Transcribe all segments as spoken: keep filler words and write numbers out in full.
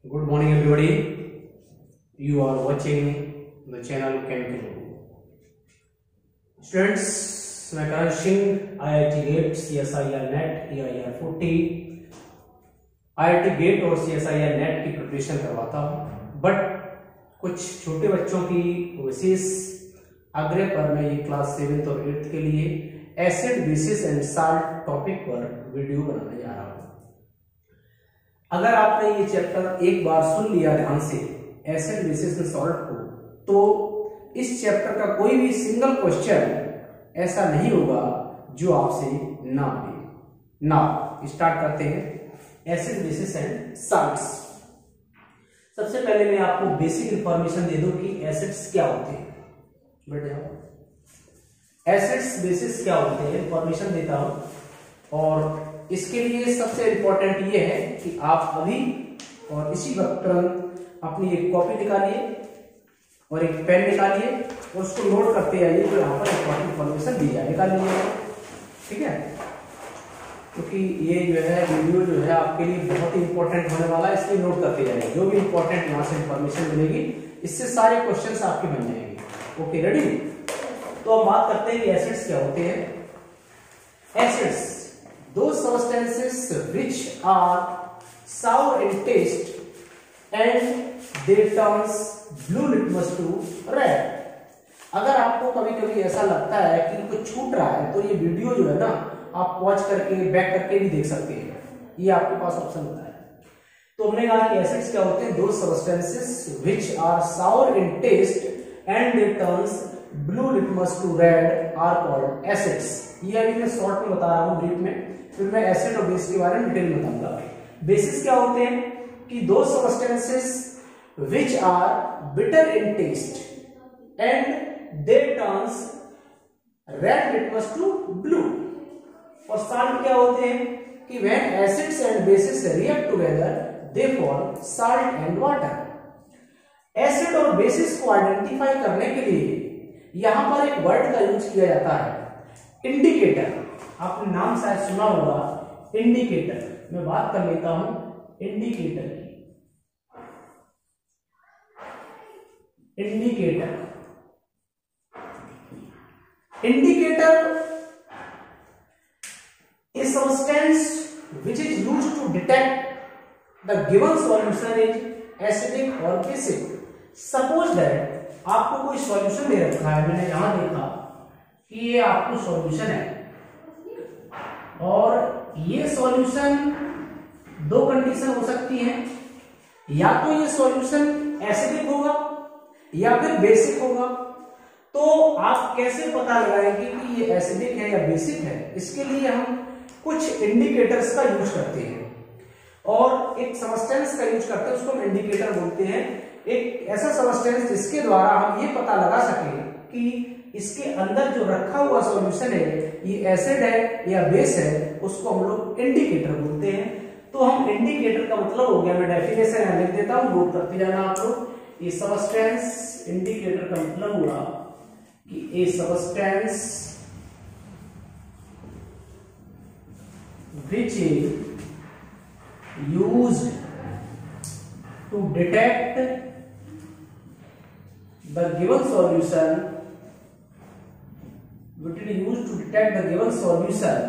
Good morning, everybody. You are watching the channel Chemical. Students, मैं Karan Singh I I T GATE C S I R NET E I R forty I I T GATE और C S I R NET की preparation करवाता हूँ, but कुछ छोटे बच्चों की विशेष आग्रह पर मैं ये क्लास सेवेंथ और एट्थ के लिए acid bases and salt topic पर वीडियो बनाने जा रहा हूँ। अगर आपने ये चैप्टर एक बार सुन लिया ध्यान से एसिड बेसिस एंड सॉल्ट को, तो इस चैप्टर का कोई भी सिंगल क्वेश्चन ऐसा नहीं होगा जो आपसे ना मिले। ना स्टार्ट करते हैं एसिड बेसिस एंड साल्ट्स। सबसे पहले मैं आपको बेसिक इंफॉर्मेशन दे दूं कि एसिड्स क्या होते हैं। बैठ जाओ। एसिड्स बेसिस क्या होते हैं इंफॉर्मेशन देता हूं, और इसके लिए सबसे इंपॉर्टेंट ये है कि आप अभी और इसी वक्त तुरंत अपनी एक कॉपी निकालिए और एक पेन निकालिए और उसको नोट करते आइए, तो यहाँ पर इंपॉर्टेंट इंफॉर्मेशन दी जाए, निकाल लीजिए। ठीक है, क्योंकि ये जो है वीडियो जो है आपके लिए बहुत ही इंपॉर्टेंट होने वाला है, इसलिए नोट करते जाइए। जो भी इंपॉर्टेंट यहाँ से इंफॉर्मेशन मिलेगी इससे सारे क्वेश्चंस आपके बन जाएंगे। Okay, ready? तो अब बात करते हैं कि एसिड्स क्या होते हैं। Acids those substances which are sour in taste and they turns blue litmus to red। अगर आपको कभी कभी ऐसा लगता है कि कुछ छूट रहा है, तो ये वीडियो जो है ना आप पॉज करके बैक करके भी देख सकते हैं, ये आपके पास ऑप्शन होता है। तो हमने कहा कि एसिड्स क्या होते हैं, those substances which are sour in taste and they turns blue litmus to red are called acids। ये अभी मैं शॉर्ट में बता रहा हूँ, ब्रीफ में, फिर मैं एसिड और बेस के बारे में डिटेल में बताऊंगा। बेसिस क्या होते हैं कि those substances which are bitter in taste and they turns red litmus to blue. और साल्ट क्या होते हैं कि when acids and bases react together they form salt and water. Acid और बेसिस को आइडेंटिफाई करने के लिए यहां पर एक वर्ड का यूज किया जाता है, इंडिकेटर। आपने नाम शायद सुना होगा इंडिकेटर। मैं बात कर लेता हूं इंडिकेटर की। Indicator indicator is substance which is used to detect the given solution is acidic or basic। Suppose that आपको कोई सॉल्यूशन दे रखा है, मैंने यहां देखा कि ये आपको सॉल्यूशन है, और ये सॉल्यूशन दो कंडीशन हो सकती है, या तो ये सॉल्यूशन एसिडिक होगा या फिर बेसिक होगा। तो आप कैसे पता लगाएंगे कि ये एसिडिक है या बेसिक है? इसके लिए हम कुछ इंडिकेटर्स का यूज करते हैं, और एक सब्सटेंस का यूज करते हैं, उसको हम इंडिकेटर बोलते हैं। एक ऐसा सब्सटेंस जिसके द्वारा हम ये पता लगा सके कि इसके अंदर जो रखा हुआ सॉल्यूशन है ये एसिड है या बेस है, उसको हम लोग इंडिकेटर बोलते हैं। तो हम इंडिकेटर का मतलब हो गया, मैं डेफिनेशन यहां लिख देता हूं, नोट करते जाना आप लोग। ये सब्सटेंस इंडिकेटर का मतलब हुआ कि a substance which is used to detect the given solution which is used to detect the given solution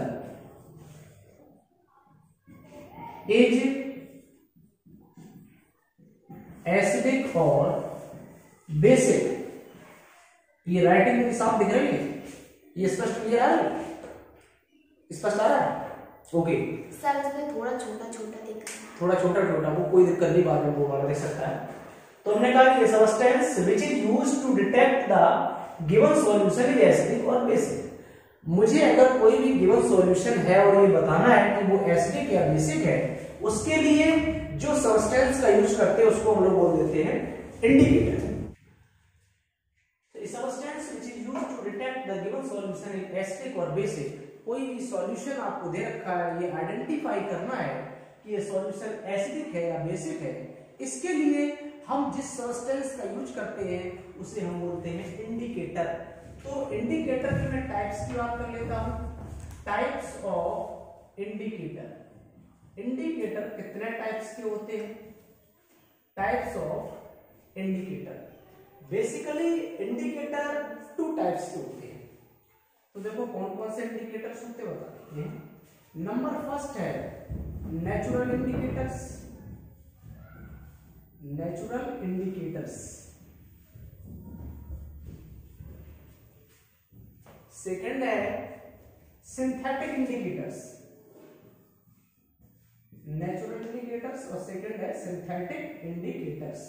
is acidic or basic। ये राइटिंग में साफ दिख रही है, ये स्पष्ट क्लियर आ रहा है, स्पष्ट आ रहा है? ओके सर, इसमें थोड़ा छोटा छोटा दिख रहा है, थोड़ा छोटा छोटा, वो कोई दिक्कत नहीं, बाद में वो वाला देख सकता है। तो हमने कहा कि substance which is used to detect the given solution is acidic और बेसिक। मुझे अगर कोई भी गिवन सॉल्यूशन है और ये बताना है कि वो एसिडिक या बेसिक है, उसके लिए जो सब्सटेंस का यूज करते हैं उसको हम लोग बोल देते हैं indicator. Substance which is used to detect the given solution is acidic और बेसिक। कोई भी सॉल्यूशन आपको दे रखा है, ये आइडेंटिफाई करना है कि ये सॉल्यूशन एसिडिक है या बेसिक है, इसके लिए हम जिस सब्सटेंस का यूज करते हैं उसे हम बोलते हैं इंडिकेटर। तो इंडिकेटर की मैं टाइप्स की बात कर लेता हूं। Types of indicator. इंडिकेटर कितने टाइप्स के होते हैं? Types of indicator. Basically indicator two types के होते हैं। तो देखो कौन कौन से इंडिकेटर्स होते हैं बताते हैं। नंबर फर्स्ट है natural indicators, natural indicators. Second है सिंथेटिक इंडिकेटर्स, नेचुरल इंडिकेटर्स, और सेकंड है सिंथेटिक इंडिकेटर्स।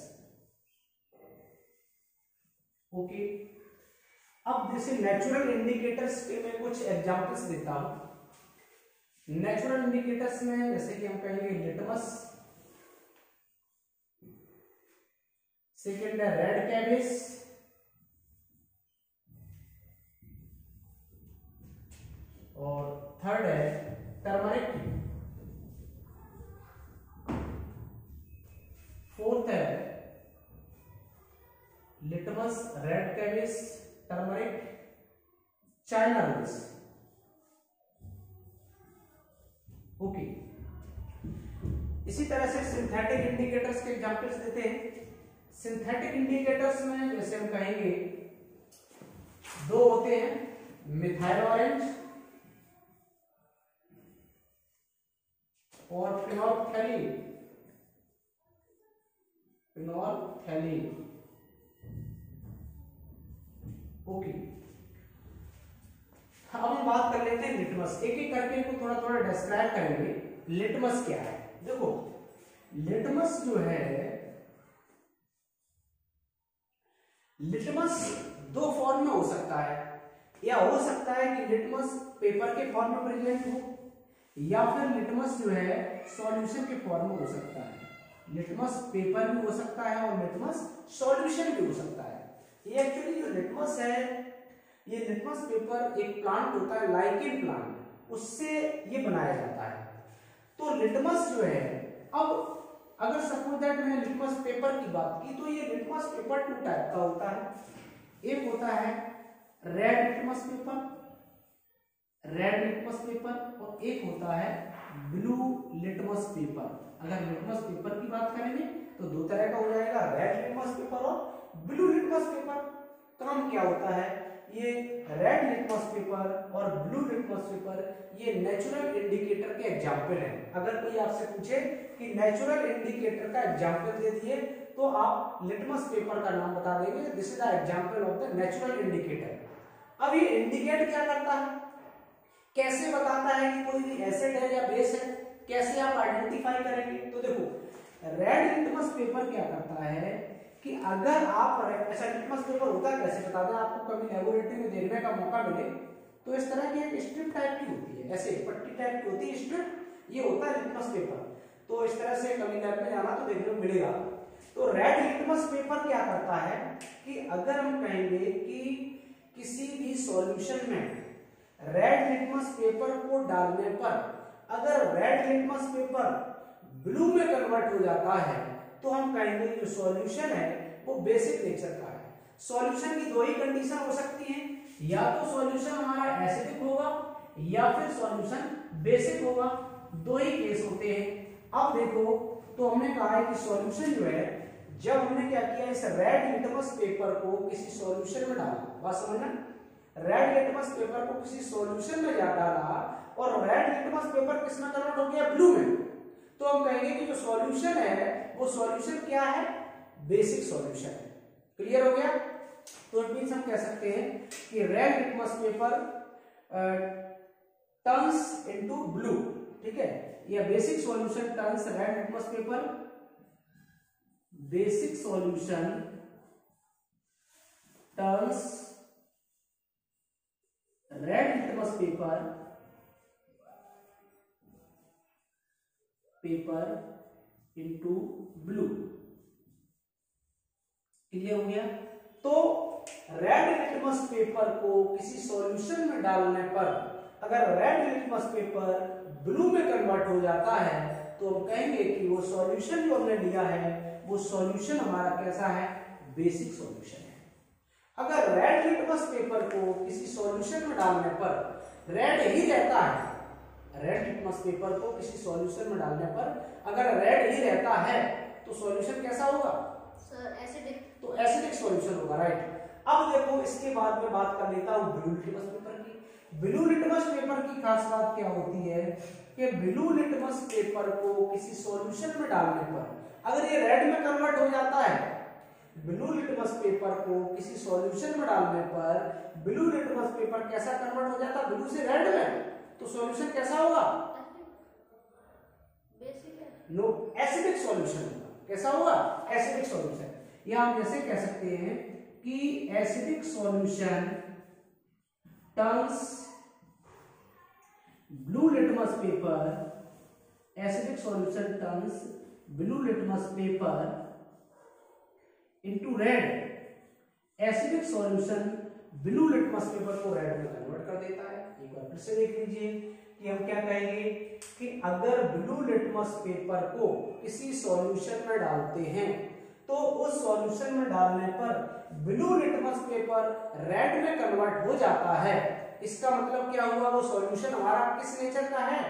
ओके, अब जैसे नेचुरल इंडिकेटर्स के मैं कुछ एग्जांपल्स देता हूं। नेचुरल इंडिकेटर्स में जैसे कि हम कहेंगे लिटमस, सेकंड है रेड कैबिस, और थर्ड है टर्मरिक, फोर्थ है litmus, red cabbage, turmeric, China rose. Okay, इसी तरह से सिंथेटिक इंडिकेटर्स के एग्जांपल्स देते हैं। सिंथेटिक इंडिकेटर्स में जैसे हम कहेंगे दो होते हैं, मिथाइल ऑरेंज और फिनोल्फथैलीन, फिनोल्फथैलीन। ओके, अब हम बात कर लेते हैं लिटमस। एक एक करके इनको थोड़ा थोड़ा डिस्क्राइब करेंगे। लिटमस क्या है? देखो लिटमस जो है, लिटमस दो फॉर्म में हो सकता है। या हो सकता है कि लिटमस पेपर के फॉर्म में प्रेजेंट हो, या फिर लिटमस जो है सॉल्यूशन के फॉर्म में हो सकता है। लिटमस पेपर भी हो सकता है और लिटमस सॉल्यूशन भी हो सकता है। ये एक्चुअली जो लिटमस है, ये लिटमस पेपर एक प्लांट होता है, लाइकेन प्लांट, उससे ये बनाया जाता है। तो लिटमस जो है, अब अगर सपोज दैट मैंने लिटमस पेपर की बात की, तो ये लिटमस पेपर टू टाइप का होता है। एक होता है red litmus paper, red litmus paper, और एक होता है ब्लू लिटमस पेपर। अगर लिटमस पेपर की बात करेंगे तो दो तरह का हो जाएगा, रेड लिटमस पेपर और ब्लू लिटमस पेपर। काम क्या होता है, ये रेड लिटमस पेपर और ब्लू लिटमस पेपर ये नेचुरल इंडिकेटर के एग्जाम्पल हैं। अगर कोई आपसे पूछे कि नेचुरल इंडिकेटर का एग्जाम्पल दे दिए, तो आप लिटमस पेपर का नाम बता देंगे, this is the example of the natural indicator. अब ये इंडिकेट क्या करता है, कैसे बताता है कि कोई भी एसिड है या बेस है, कैसे आप आइडेंटिफाई करेंगे? तो देखो रेड लिटमस पेपर क्या करता है कि अगर आप, ऐसा लिटमस पेपर होता है कैसे बता दें आपको, कभी लेबोरेटरी में देखने का मौका मिले तो इस तरह की एक स्ट्रिप टाइप की होती है, ऐसे पट्टी टाइप की होती है स्ट्रिप, ये होता है लिटमस पेपर। तो इस तरह से कभी लैब में जाना तो देखने को मिलेगा। तो रेड लिटमस पेपर क्या करता है कि अगर हम कहेंगे कि किसी भी सॉल्यूशन में रेड लिटमस पेपर को डालने पर अगर रेड लिटमस पेपर ब्लू में कन्वर्ट हो जाता है, तो हम कहेंगे जो सॉल्यूशन है वो बेसिक नेचर का है। सॉल्यूशन की दो ही कंडीशन हो सकती है, या तो सॉल्यूशन हमारा एसिडिक होगा या फिर सॉल्यूशन बेसिक होगा, दो ही केस होते हैं। अब देखो, तो हमने कहा है कि सॉल्यूशन जो है, जब हमने क्या किया, इस रेड लिटमस पेपर को किसी सॉल्यूशन में डाला, बात समझना, रेड लिटमस पेपर को किसी सॉल्यूशन में जा डाला और रेड लिटमस पेपर किसमें कन्वर्ट हो गया, ब्लू में, तो हम कहेंगे कि जो सॉल्यूशन है वो सॉल्यूशन क्या है, बेसिक सॉल्यूशन है। क्लियर हो गया? तो इट मींस हम कह सकते हैं कि red litmus paper turns into blue, ठीक है, या basic solution turns red litmus paper, basic solution turns red litmus paper paper into blue. Clear हो गया? तो रेड लिटमस पेपर को किसी सॉल्यूशन में डालने पर अगर रेड लिटमस पेपर ब्लू में कन्वर्ट हो जाता है, तो हम कहेंगे कि वो सॉल्यूशन जो हमने लिया है वो सॉल्यूशन हमारा कैसा है, बेसिक सॉल्यूशन है। अगर रेड लिटमस पेपर को किसी सॉल्यूशन में डालने पर रेड ही रहता है, रेड लिटमस पेपर को किसी सॉल्यूशन में डालने पर अगर रेड ही रहता है, तो सॉल्यूशन कैसा होगा सर एसिडिक। तो एसिडिक सॉल्यूशन होगा, राइट। अब देखो इसके बाद में बात कर लेता हूं ब्लू लिटमस पेपर की। ब्लू लिटमस पेपर की खास बात क्या होती है कि ब्लू लिटमस पेपर को किसी सॉल्यूशन में डालने पर अगर ये रेड में कन्वर्ट हो जाता है, ब्लू लिटमस पेपर को किसी सॉल्यूशन में डालने पर ब्लू लिटमस पेपर कैसा कन्वर्ट हो जाता है, ब्लू से रेड में, तो सॉल्यूशन कैसा होगा नो एसिडिक सॉल्यूशन होगा। कैसा होगा एसिडिक सॉल्यूशन। या हम जैसे कह सकते हैं कि acidic solution turns blue litmus paper, acidic solution turns blue litmus paper into red. Acidic solution blue litmus paper को रेड में कन्वर्ट कर देता है। एक बार फिर से देख लीजिए कि हम क्या कहेंगे कि अगर ब्लू लिटमस पेपर को किसी सॉल्यूशन में डालते हैं तो उस सॉल्यूशन में डालने पर ब्लू लिटमस पेपर रेड में कन्वर्ट हो जाता है। इसका मतलब क्या हुआ, वो सॉल्यूशन हमारा किस नेचर का है,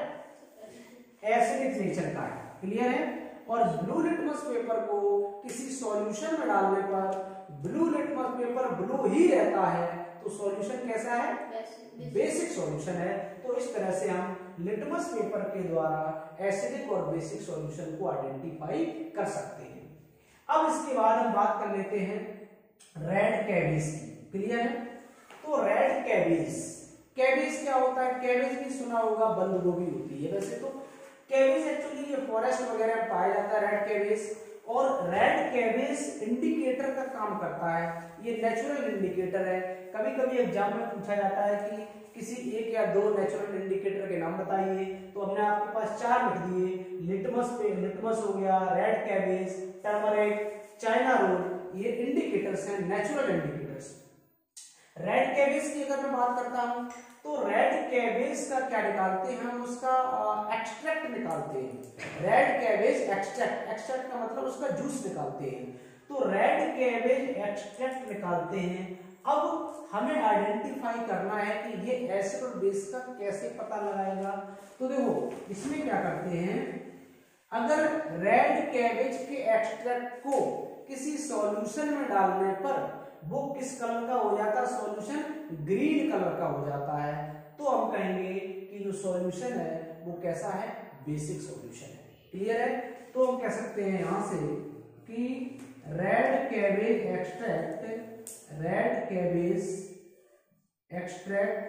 एसिडिक नेचर का है। क्लियर है। और ब्लू लिटमस पेपर को किसी सॉल्यूशन में डालने पर ब्लू लिटमस पेपर ब्लू ही रहता है, तो सॉल्यूशन कैसा है, बेसिक सॉल्यूशन है। तो इस तरह से हम लिटमस पेपर के द्वारा एसिडिक और बेसिक सॉल्यूशन को आइडेंटिफाई कर सकते हैं। अब इसके बाद हम बात कर लेते हैं रेड कैबेज की। क्लियर है। तो रेड कैबेज, कैबेज क्या होता है, कैबेज भी सुना होगा, बंद गोभी होती है। वैसे तो कैबेज एक्चुअली ये फॉरेस्ट वगैरह में पाया जाता है रेड कैबेज, और रेड कैबेज इंडिकेटर का काम करता है। ये नेचुरल इंडिकेटर है। कभी कभी एग्जाम में पूछा जाता है कि किसी एक या दो नेचुरल इंडिकेटर के नाम बताइए, तो हमने आपके पास चार लिख दिए। लिटमस पे लिटमस हो गया, red cabbage, turmeric, China rose, ये इंडिकेटर्स हैं, नेचुरल इंडिकेटर्स। रेड कैबेज की अगर मैं बात करता हूं तो रेड कैबेज का क्या निकालते हैं हम, उसका एक्सट्रैक्ट निकालते हैं। रेड कैबेज एक्सट्रैक्ट, एक्सट्रैक्ट का मतलब उसका जूस निकालते हैं। तो रेड कैबेज एक्सट्रैक्ट निकालते हैं। अब हमें आइडेंटिफाई करना है कि ये एसिड और बेस का कैसे पता लगाएगा। तो देखो इसमें क्या करते हैं, अगर रेड कैबेज के एक्सट्रैक्ट को किसी सॉल्यूशन में डालने पर वो किस कलर का हो जाता है, सॉल्यूशन ग्रीन कलर का हो जाता है, तो हम कहेंगे कि जो सॉल्यूशन है वो कैसा है, बेसिक सॉल्यूशन है। क्लियर है। तो हम कह सकते हैं यहां से कि red cabbage extract, red cabbage extract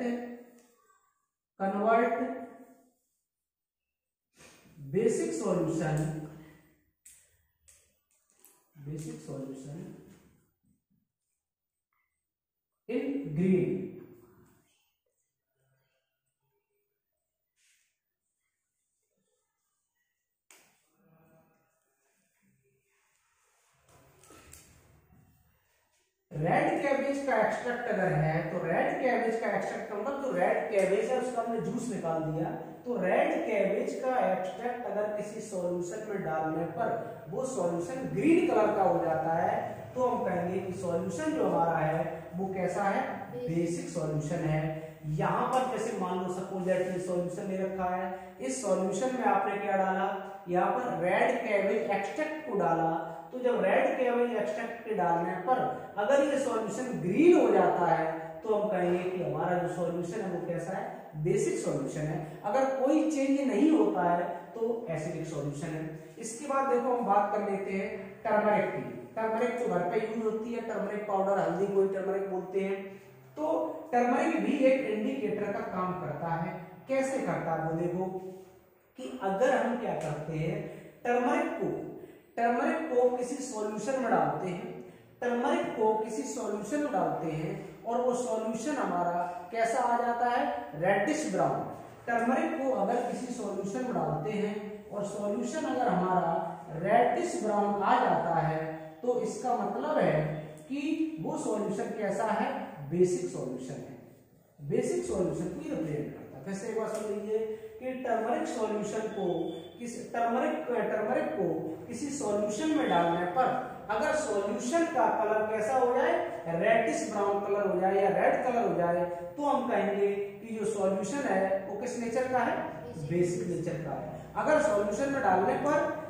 convert basic solution, basic solution in green. Red cabbage का एक्सट्रैक्ट अगर है तो रेड कैबेज का एक्सट्रैक्ट का मतलब जो रेड कैबेज है उसका हमने जूस निकाल दिया। तो रेड कैबेज का एक्सट्रैक्ट अगर किसी सॉल्यूशन में डालने पर वो सॉल्यूशन ग्रीन कलर का हो जाता है, तो हम कहेंगे कि सॉल्यूशन जो हमारा है वो कैसा है, बेसिक सॉल्यूशन है। यहां पर जैसे मान लो सपोज दैट ये सॉल्यूशन ले रखा है, इस सॉल्यूशन में आपने क्या डाला, यहाँ पर रेड कैबेज एक्सट्रैक्ट को डाला। तो जब रेड कैबेज एक्सट्रैक्ट के डालने पर अगर ये सॉल्यूशन ग्रीन हो जाता है, तो हम कहेंगे कि हमारा जो सॉल्यूशन है वो कैसा है, बेसिक सॉल्यूशन है। अगर कोई चेंज नहीं होता है तो एसिडिक सॉल्यूशन है। इसके बाद देखो हम बात कर लेते हैं टर्मरिक की। टर्मरिक जो घर पे यूज होती है, टर्मरिक पाउडर, हल्दी कोई टर्मरिक बोलते हैं। तो टर्मरिक भी एक इंडिकेटर का काम करता है। कैसे करता है वो देखो कि अगर हम क्या करते हैं, टर्मरिक को टर्मरिक को किसी सॉल्यूशन में डालते हैं, टर्मरिक को किसी सॉल्यूशन में डालते हैं और वो सॉल्यूशन हमारा कैसा आ जाता है, रेडिश ब्राउन। टर्मरिक को अगर किसी सॉल्यूशन में डालते हैं और सॉल्यूशन अगर हमारा रेडिश ब्राउन आ जाता है, तो इसका मतलब है कि वो सॉल्यूशन कैसा है, बेसिक सॉल्यूशन है। बेसिक सॉल्यूशन को रिप्रेजेंट करता है। फिर से एक बार समझ लीजिए कि टर्मरिक सॉल्यूशन को किस टर्मरिक टर्मरिक को किसी सॉल्यूशन में डालने पर अगर सॉल्यूशन का कलर कैसा हो जाए, रेडिश ब्राउन कलर हो जाए या रेड कलर हो जाए, तो हम कहेंगे कि जो सॉल्यूशन है वो किस नेचर का है, बेसिक नेचर का है। अगर सॉल्यूशन में डालने पर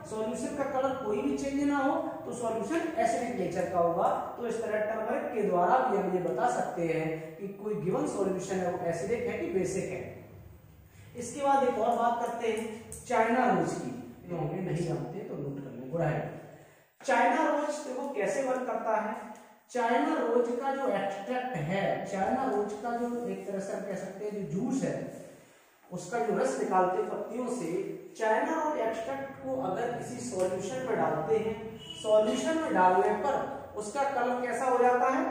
सॉल्यूशन का कलर कोई भी चेंज ना हो तो सॉल्यूशन एसिडिक नेचर का होगा। तो इस तरह टर्मरिक के द्वारा भी हम ये बता सकते हैं कि कोई गिवन सॉल्यूशन है वो एसिडिक है कि बेसिक है। इसके बाद एक और बात करते हैं चाइना रोज की, होंगे नहीं जानते तो नोट कर लें। गुड है। चाइना रोज देखो कैसे वर्क करता है। चाइना रोज का जो एक्सट्रैक्ट है, चाइना रोज का जो एक तरह से हम कह सकते हैं जो जूस है, उसका जो रस निकालते पत्तियों से, चाइना रोज एक्सट्रैक्ट को अगर किसी सॉल्यूशन में डालते हैं, सॉल्यूशन में डालने पर उसका कलर कैसा हो जाता है?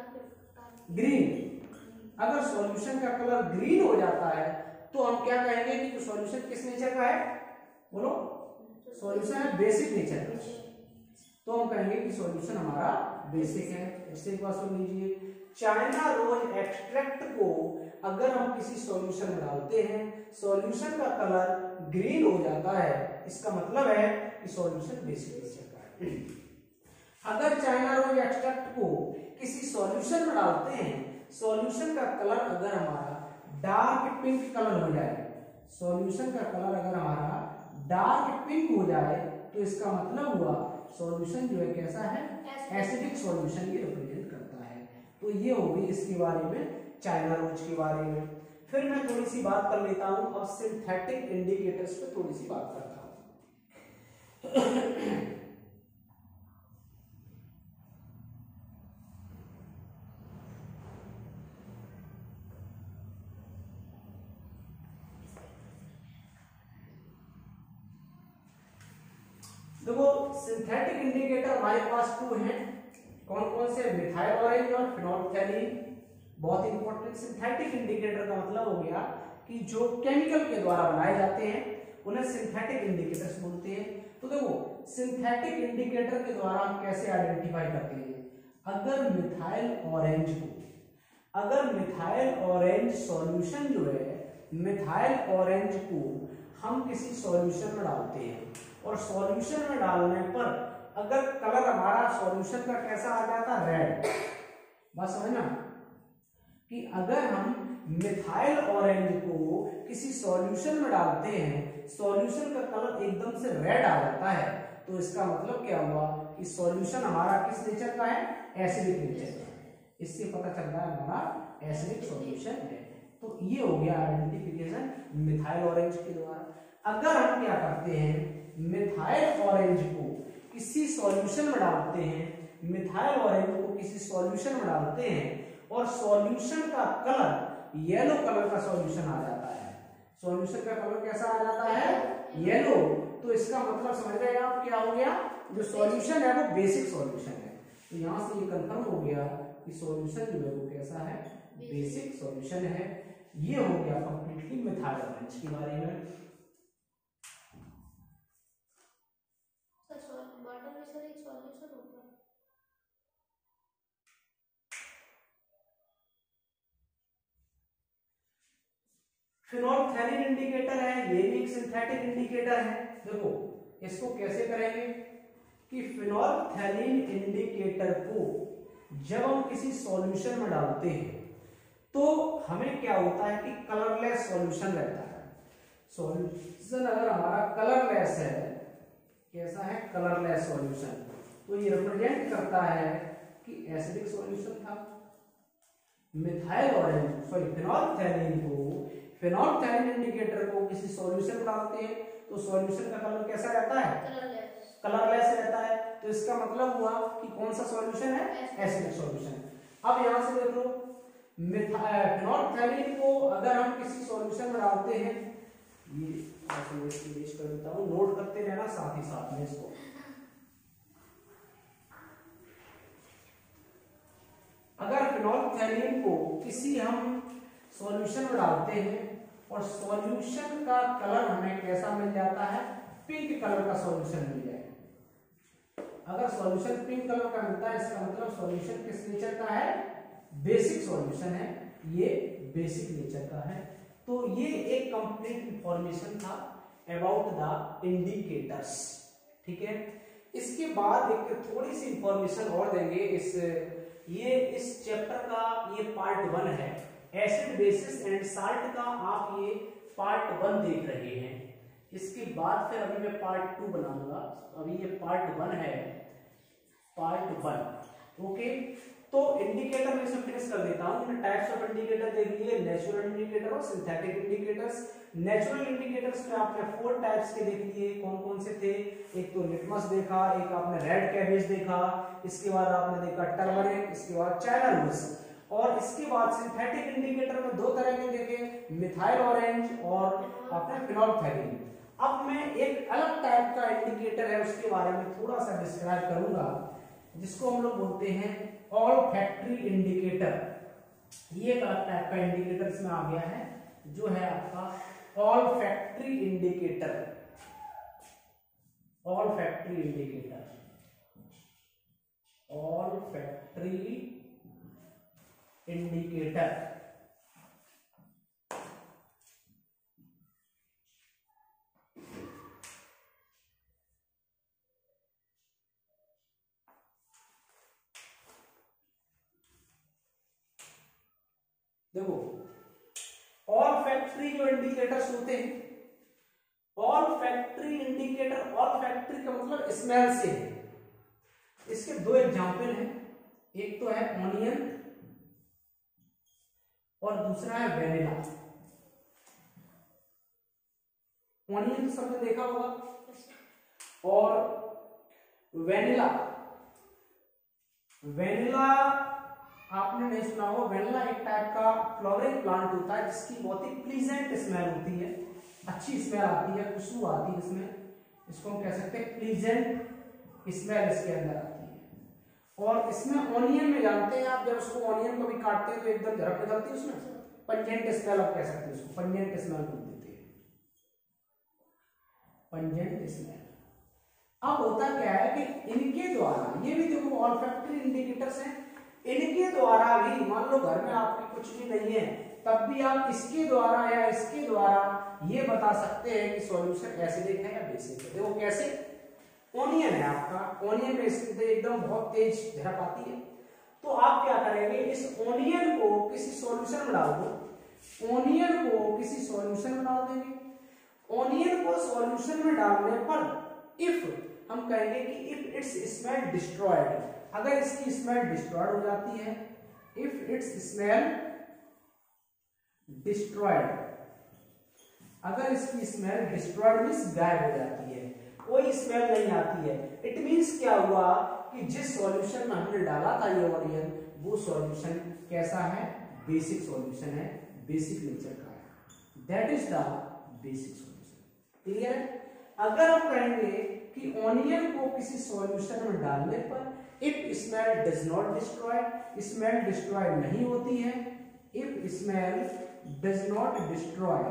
ग्रीन। अगर सॉल्यूशन का कलर ग्रीन हो जाता है तो हम क्या कहेंगे कि जो सॉल्यूशन किस नेचर का है? बोलो। सॉल्यूशन है बेसिक नेचर का, तो हम कहेंगे कि सॉल्यूशन हमारा बेसिक है। इससे एक बात सुन लीजिए, चाइना रोज एक्सट्रैक्ट को अगर हम किसी सॉल्यूशन में डालते हैं, सॉल्यूशन का कलर ग्रीन हो जाता है, इसका मतलब है कि सॉल्यूशन बेसिक नेचर का है। अगर चाइना रोज एक्सट्रैक्ट को किसी सॉल्यूशन में डालते हैं, सॉल्यूशन का कलर अगर हमारा डार्क पिंक कलर हो जाए, सॉल्यूशन का कलर अगर हमारा डार्क पिंक हो जाए तो इसका मतलब हुआ सॉल्यूशन जो है कैसा है? एसिडिक सॉल्यूशन ये रिप्रेजेंट करता है। तो ये होगी इसके बारे में, चाइना रोज के बारे में। फिर मैं थोड़ी सी बात कर लेता हूं अब सिंथेटिक इंडिकेटर्स पे थोड़ी सी बात करता हूं। देखो सिंथेटिक इंडिकेटर हमारे पास टू हैं। कौन कौन से? मिथाइल ऑरेंज और फिनोल्फथैलीन। बहुत इंपॉर्टेंट। सिंथेटिक इंडिकेटर का मतलब हो गया कि जो केमिकल के द्वारा बनाए जाते हैं उन्हें सिंथेटिक इंडिकेटर्स बोलते हैं। तो देखो सिंथेटिक इंडिकेटर के द्वारा हम कैसे आइडेंटिफाई करते हैं? अगर मिथाइल ऑरेंज को, अगर मिथाइल ऑरेंज सॉल्यूशन जो है, मिथाइल ऑरेंज को हम किसी सॉल्यूशन में डालते हैं और सॉल्यूशन में डालने पर अगर कलर हमारा सॉल्यूशन का कैसा आ जाता? रेड। बस समझना कि अगर हम मिथाइल ऑरेंज को किसी सॉल्यूशन में डालते हैं, सॉल्यूशन का कलर एकदम से रेड आ जाता है, तो इसका मतलब क्या हुआ कि सॉल्यूशन हमारा किस नेचर का है? एसिडिक नेचर का। इससे पता चल रहा है हमारा एसिडिक सॉल्यूशन है। तो ये हो गया आइडेंटिफिकेशन मिथाइल ऑरेंज के द्वारा। अगर हम क्या करते हैं, मिथाइल ऑरेंज को किसी सॉल्यूशन में डालते हैं, मिथाइल ऑरेंज को किसी सॉल्यूशन में डालते हैं और सॉल्यूशन का कलर येलो कलर का सॉल्यूशन आ जाता है, सॉल्यूशन का कलर कैसा आ जाता है? येलो। तो इसका मतलब समझ रहे हैं आप क्या हो गया? जो सॉल्यूशन है वो बेसिक सॉल्यूशन है। तो यहां से ये कंफर्म हो गया कि सॉल्यूशन जो है वो कैसा है? बेसिक सॉल्यूशन है। ये हो गया कंप्लीटली मिथाइल ऑरेंज के बारे में। वाटर में सर एक सॉल्यूशन होता है। फिनोल्फथैलीन इंडिकेटर है, ये भी एक सिंथेटिक इंडिकेटर है। देखो इसको कैसे करेंगे कि फिनोल्फथैलीन इंडिकेटर को जब हम किसी सॉल्यूशन में डालते हैं तो हमें क्या होता है कि कलरलेस सॉल्यूशन रहता है। सॉल्यूशन अगर हमारा कलरलेस है, कैसा है? कलरलेस सॉल्यूशन, तो ये रिप्रेजेंट करता है कि एसिडिक सॉल्यूशन था। मिथाइल ऑरेंज सॉरी फिनोल्फथैलीन को, फिनोल्फथैलीन इंडिकेटर को किसी सॉल्यूशन में डालते हैं तो सॉल्यूशन का कलर कैसा रहता है? कलरलेस। कलरलेस रहता है। तो इसका मतलब हुआ कि कौन सा सॉल्यूशन है? Acidic solution. अब यहां से देख लो, फिनोल्फथैलीन को अगर हम किसी सॉल्यूशन में डालते हैं, ये इरेज कर देता हूं, नोट करते रहना साथ ही साथ में इसको। अगर फिनोल्फथैलीन को किसी हम सॉल्यूशन में डालते हैं और सॉल्यूशन का कलर हमें कैसा मिल जाता है? पिंक कलर का सॉल्यूशन मिल जाए। अगर सॉल्यूशन पिंक कलर का मिलता है इसका मतलब सॉल्यूशन किस नेचर का है? बेसिक सॉल्यूशन है, ये बेसिक नेचर का है। तो ये एक कंप्लीट इंफॉर्मेशन था अबाउट द इंडिकेटर्स। ठीक है, इसके बाद एक थोड़ी सी इंफॉर्मेशन और देंगे। इस ये इस चैप्टर का ये पार्ट वन है, एसिड बेसिस एंड साल्ट का आप ये पार्ट वन देख रहे हैं। इसके बाद फिर अभी मैं पार्ट टू बनाऊंगा। अभी ये पार्ट वन है, पार्ट वन। ओके, तो इंडिकेटर में से फिनिश कर देता हूं। मैंने टाइप्स ऑफ इंडिकेटर देख लिए, नेचुरल इंडिकेटर और सिंथेटिक इंडिकेटर्स। नेचुरल इंडिकेटर्स में आपने फोर टाइप्स के देख लिए, कौन कौन से थे? एक तो लिटमस देखा, एक आपने रेड कैबेज देखा, इसके बाद आपने देखा टर्मरिक, इसके बाद चाइना रोज, और इसके बाद सिंथेटिक इंडिकेटर में दो तरह के देखे, मिथाइल ऑरेंज और आपने फिनोल्फथैलीन। अब मैं एक अलग टाइप का इंडिकेटर है उसके बारे में थोड़ा सा डिस्क्राइब करूंगा, जिसको हम लोग बोलते हैं ऑल्फैक्टरी इंडिकेटर। ये एक अलग टाइप का इंडिकेटर इसमें आ गया है, जो है आपका olfactory indicator. Olfactory indicator, olfactory indicator. देखो, ऑल्फैक्टरी जो इंडिकेटर्स होते हैं, ऑल्फैक्टरी इंडिकेटर, ऑल्फैक्टरी का मतलब स्मेल से है। इसके दो एग्जांपल हैं, एक तो है ऑनियन और दूसरा है वेनिला। ऑनियन तो सबने देखा होगा, और वेनिला, वेनिला आपने नहीं सुना हो। वेनिला एक टाइप का फ्लावरिंग प्लांट होता है जिसकी बहुत ही प्लीजेंट स्मेल होती है, अच्छी स्मेल आती है, खुशबू आती है इसमें। इसको हम कह सकते हैं प्लीजेंट स्मेल इसके अंदर आती है। और इसमें ऑनियन में जानते हैं आप, जब उसको ऑनियन को भी काटते हैं तो एकदम झड़क निकलती है उसमें, पंजेंट स्मेल आप कह सकते हैं उसको, पंजेंट स्मेल बोल देते हैं, पंजेंट स्मेल। अब होता क्या है कि इनके द्वारा, ये भी देखो ऑल्फैक्टरी इंडिकेटर्स हैं, इनके द्वारा भी, मान लो घर में आपके कुछ भी नहीं है, तब भी आप इसके द्वारा या इसके द्वारा ये बता सकते हैं कि सॉल्यूशन एसिडिक है या बेसिक है। देखो कैसे, ऑनियन है आपका, ऑनियन में एकदम बहुत तेज झड़प आती है, तो आप क्या करेंगे, इस ऑनियन को किसी सॉल्यूशन में डाल दो, ऑनियन को किसी सॉल्यूशन में डाल देंगे। ऑनियन को सॉल्यूशन में डालने पर इफ हम कहेंगे कि इफ इट्स स्मेल डिस्ट्रॉयड, अगर इसकी स्मेल डिस्ट्रॉयड हो जाती है, इफ इट्स स्मेल डिस्ट्रॉयड, अगर इसकी स्मेल डिस्ट्रॉयड मींस गायब हो जाती है, कोई स्मेल नहीं आती है, इट मींस क्या हुआ कि जिस सॉल्यूशन में हमने डाला था ये ऑनियन, वो सॉल्यूशन कैसा है, बेसिक सॉल्यूशन है, बेसिक नेचर का है, that is the basic solution. Clear है? अगर हम कहेंगे कि ऑनियन को किसी सॉल्यूशन में डालने पर if smell does not destroy, smell destroy नहीं होती है, if smell does not destroy,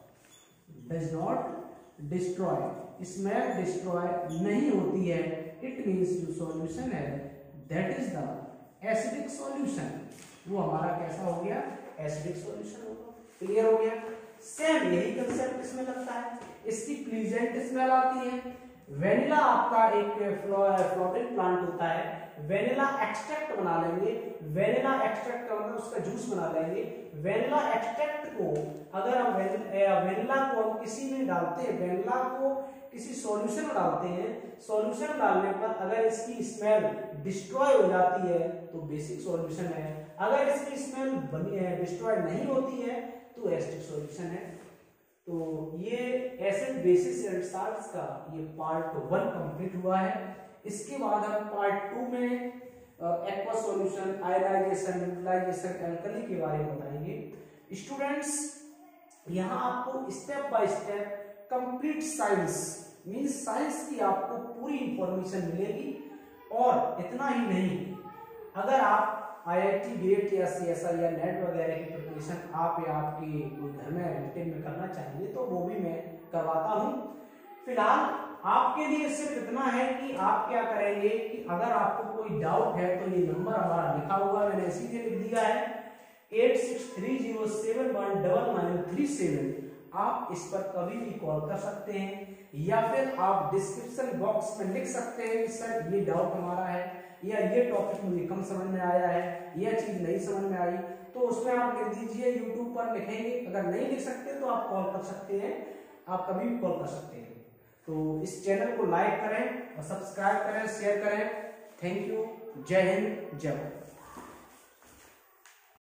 does not destroy, smell destroy नहीं होती है, इट मींस जो सॉल्यूशन है that is the acidic solution, वो हमारा कैसा हो गया, एसिडिक सॉल्यूशन होगा। क्लियर हो गया? सेम यही कंसेप्ट इसमें लगता है, इसकी प्लीजेंट स्मेल आती है। वेनिला आपका एक फ्लावरिंग प्लांट होता है, वेनिला एक्सट्रैक्ट बना लेंगे, वेनिला एक्सट्रैक्ट का मतलब उसका जूस बना लेंगे। वेनिला एक्सट्रैक्ट को अगर हम वेनिला को हम किसी में डालते हैं, वेनिला को किसी सॉल्यूशन में डालते हैं, सॉल्यूशन डालने पर अगर इसकी स्मेल डिस्ट्रॉय हो जाती है तो बेसिक सॉल्यूशन है, अगर इसकी स्मेल बनी है डिस्ट्रॉय नहीं होती है तो एसिडिक सॉल्यूशन है। तो ये एसिड बेसिस एंड साल्ट्स का ये पार्ट वन कंप्लीट हुआ है। इसके बाद हम पार्ट टू में aqua solution, ionisation, neutralisation, alkali के बारे में बताएंगे। स्टूडेंट्स, यहाँ आपको step by step complete science means science की आपको पूरी इंफॉर्मेशन मिलेगी। और इतना ही नहीं, अगर आप आई आई टी गेट या सी एस आई या नेट वगैरह की प्रिपरेशन आप या आपकी कोई घर में रिलेटिव में करना चाहिए तो वो भी मैं करवाता हूँ। फिलहाल आपके लिए सिर्फ इतना है कि आप क्या करेंगे कि अगर आपको कोई डाउट है तो ये नंबर हमारा लिखा हुआ मैंने इसीलिए लिख दिया है eight six three zero seven one double nine three seven. आप इस पर कभी भी कॉल कर सकते हैं या फिर आप डिस्क्रिप्शन बॉक्स में लिख सकते हैं कि सर ये डाउट हमारा है या ये टॉपिक मुझे कम समझ में आया है, यह चीज नहीं समझ में आई, तो उसमें आप लिख दीजिए, यूट्यूब पर लिखेंगे। अगर नहीं लिख सकते तो आप कॉल कर सकते हैं। आप कभी भी कॉल कर सकते हैं। तो इस चैनल को लाइक करें और सब्सक्राइब करें, शेयर करें। Thank you. जय हिंद, जय भारत।